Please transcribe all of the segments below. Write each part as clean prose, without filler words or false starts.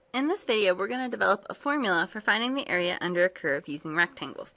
In this video, we're going to develop a formula for finding the area under a curve using rectangles.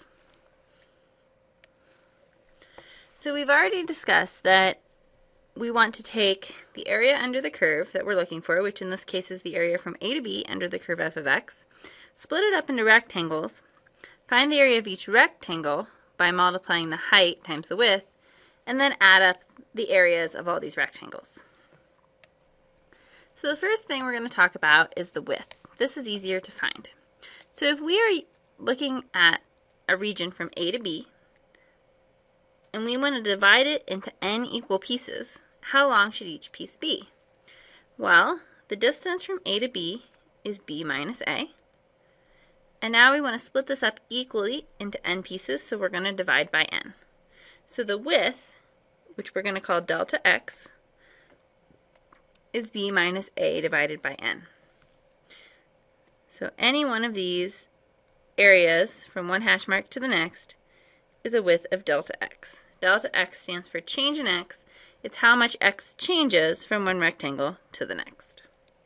So we've already discussed that we want to take the area under the curve that we're looking for, which in this case is the area from A to B under the curve f of x, split it up into rectangles, find the area of each rectangle by multiplying the height times the width, and then add up the areas of all these rectangles. So the first thing we're going to talk about is the width. This is easier to find. So if we are looking at a region from A to B, and we want to divide it into n equal pieces, how long should each piece be? Well, the distance from A to B is b minus a. And now we want to split this up equally into n pieces, so we're going to divide by n. So the width, which we're going to call delta x, is b minus a divided by n. So any one of these areas from one hash mark to the next is a width of delta x. Delta x stands for change in x. It's how much x changes from one rectangle to the next.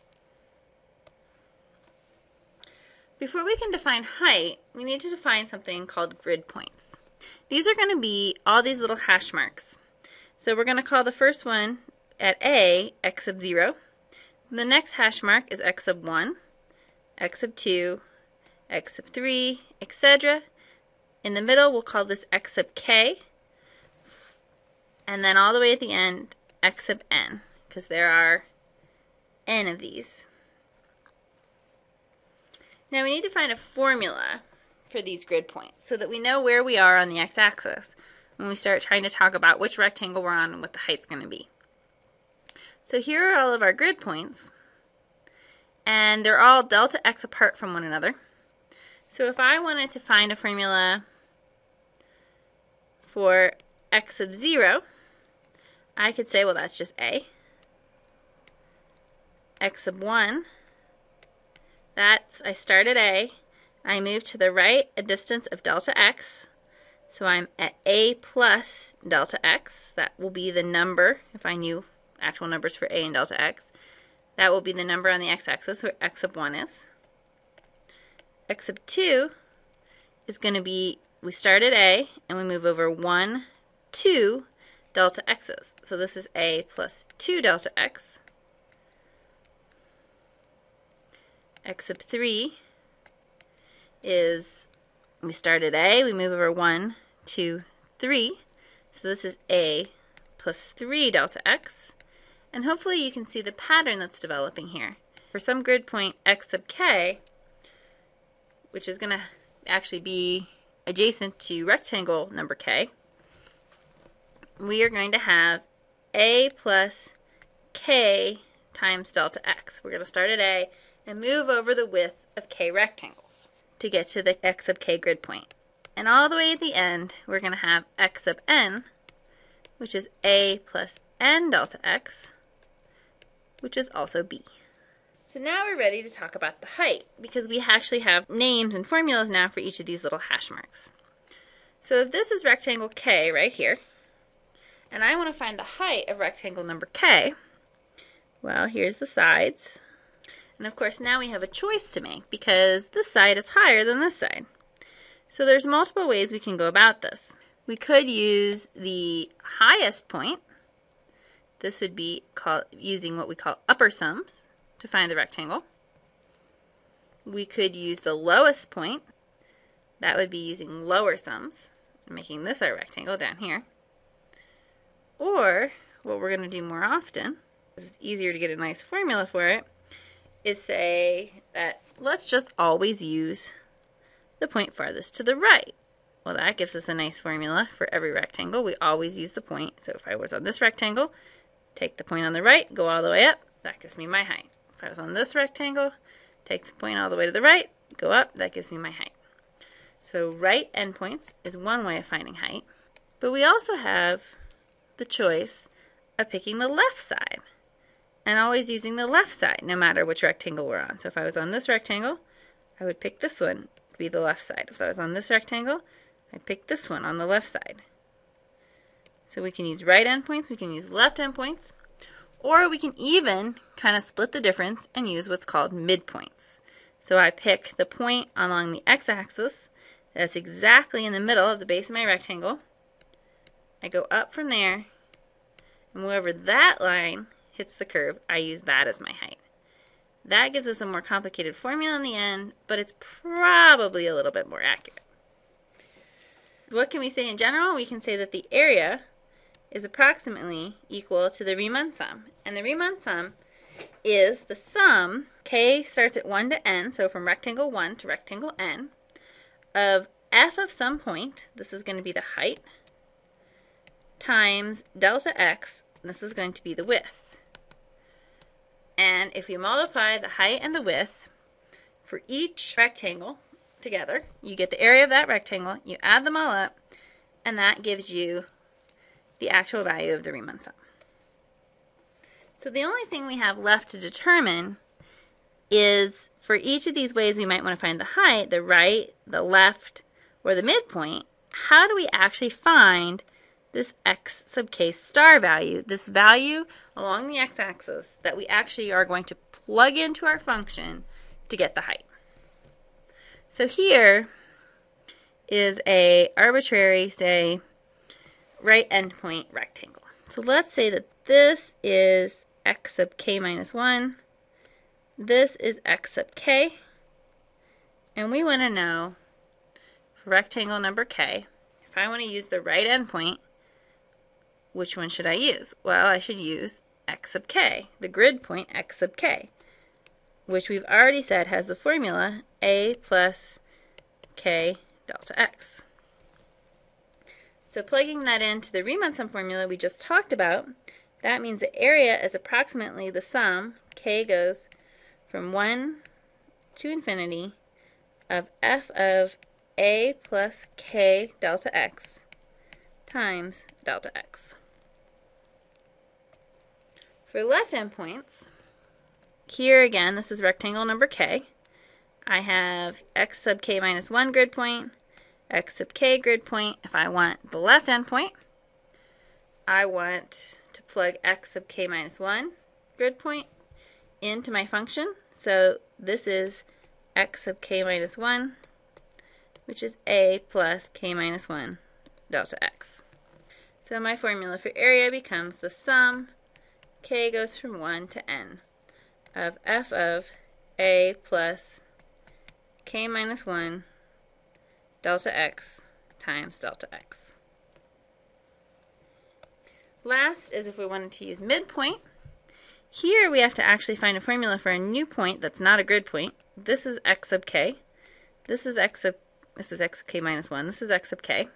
Before we can define height, we need to define something called grid points. These are going to be all these little hash marks. So we're going to call the first one at A, x sub 0. The next hash mark is x sub 1, x sub 2, x sub 3, etc. In the middle, we'll call this x sub k. And then all the way at the end, x sub n, because there are n of these. Now we need to find a formula for these grid points so that we know where we are on the x-axis when we start trying to talk about which rectangle we're on and what the height's going to be. So here are all of our grid points, and they're all delta x apart from one another. So if I wanted to find a formula for x sub 0, I could say, well, that's just a. X sub 1, I start at a, I move to the right a distance of delta x, so I'm at a plus delta x. That will be the number, if I knew actual numbers for a and delta x. That will be the number on the x-axis, where x sub 1 is. X sub 2 is going to be, we start at a, and we move over 1, 2 delta x's. So this is a plus 2 delta x. X sub 3 is, we start at a, we move over 1, 2, 3. So this is a plus 3 delta x. And hopefully you can see the pattern that's developing here. For some grid point x sub k, which is going to actually be adjacent to rectangle number k, we are going to have a plus k times delta x. We're going to start at a and move over the width of k rectangles to get to the x sub k grid point. And all the way at the end, we're going to have x sub n, which is a plus n delta x, which is also b. So now we're ready to talk about the height, because we actually have names and formulas now for each of these little hash marks. So if this is rectangle k right here, and I want to find the height of rectangle number k, well, here's the sides. And of course now we have a choice to make, because this side is higher than this side. So there's multiple ways we can go about this. We could use the highest point. This would be using what we call upper sums to find the rectangle. We could use the lowest point. That would be using lower sums, making this our rectangle down here. Or what we're going to do more often, because it's easier to get a nice formula for it, is say that let's just always use the point farthest to the right. Well, that gives us a nice formula for every rectangle. We always use the point. So if I was on this rectangle, take the point on the right, go all the way up, that gives me my height. If I was on this rectangle, take the point all the way to the right, go up, that gives me my height. So right endpoints is one way of finding height. But we also have the choice of picking the left side and always using the left side no matter which rectangle we're on. So if I was on this rectangle, I would pick this one to be the left side. If I was on this rectangle, I'd pick this one on the left side. So we can use right endpoints, we can use left endpoints, Or we can even kind of split the difference and use what's called midpoints. So I pick the point along the x-axis that's exactly in the middle of the base of my rectangle. I go up from there, and wherever that line hits the curve, I use that as my height. That gives us a more complicated formula in the end, but it's probably a little bit more accurate. What can we say in general? We can say that the area is approximately equal to the Riemann sum. And the Riemann sum is the sum, k starts at 1 to n, so from rectangle 1 to rectangle n, of f of some point, this is going to be the height, times delta x, this is going to be the width. And if you multiply the height and the width for each rectangle together, you get the area of that rectangle, you add them all up, and that gives you the actual value of the Riemann sum. So the only thing we have left to determine is for each of these ways we might want to find the height, the right, the left, or the midpoint, how do we actually find this x sub k star value, this value along the x-axis that we actually are going to plug into our function to get the height. So here is a arbitrary, say, right endpoint rectangle. So let's say that this is x sub k minus 1, this is x sub k, and we want to know for rectangle number k, if I want to use the right endpoint, which one should I use? Well, I should use x sub k, the grid point x sub k, which we've already said has the formula a plus k delta x. So plugging that into the Riemann sum formula we just talked about, that means the area is approximately the sum, k goes from 1 to infinity, of f of a plus k delta x times delta x. For left endpoints, here again, this is rectangle number k. I have x sub k minus 1 grid point, x sub k grid point. If I want the left endpoint, I want to plug x sub k minus 1 grid point into my function. So this is x sub k minus 1, which is a plus k minus 1 delta x. So my formula for area becomes the sum, k goes from 1 to n, of f of a plus k minus 1 delta x times delta x. Last is if we wanted to use midpoint. Here we have to actually find a formula for a new point that's not a grid point. This is x sub k. This is x sub k minus 1. This is x sub k.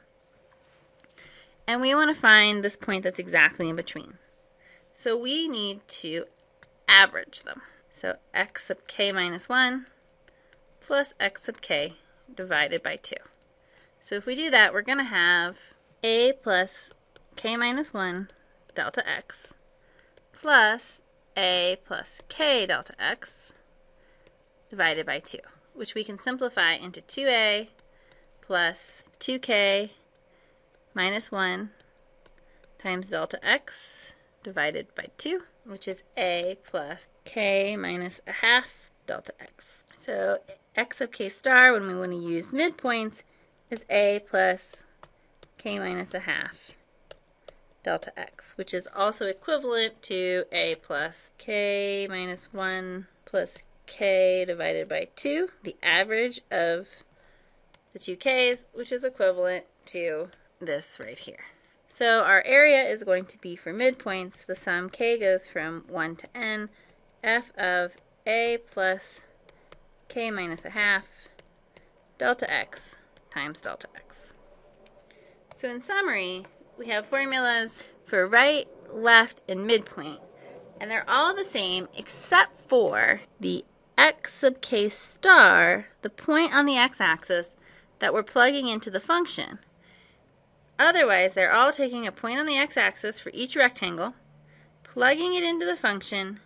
And we want to find this point that's exactly in between. So we need to average them. So x sub k minus 1 plus x sub k divided by 2. So if we do that, we're going to have a plus k minus 1 delta x plus a plus k delta x divided by 2, which we can simplify into 2a plus 2k minus 1 times delta x divided by 2, which is a plus k minus a half delta x. So x sub k star, when we want to use midpoints, is a plus k minus a half delta x, which is also equivalent to a plus k minus 1 plus k divided by 2, the average of the two k's, which is equivalent to this right here. So our area is going to be, for midpoints, the sum k goes from 1 to n, f of a plus k minus a half delta x times delta x. So in summary, we have formulas for right, left, and midpoint, and they're all the same except for the x sub k star, the point on the x-axis that we're plugging into the function. Otherwise, they're all taking a point on the x-axis for each rectangle, plugging it into the function,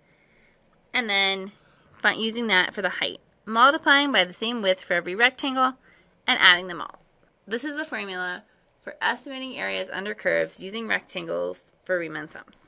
and then using that for the height, multiplying by the same width for every rectangle, and adding them all. This is the formula for estimating areas under curves using rectangles for Riemann sums.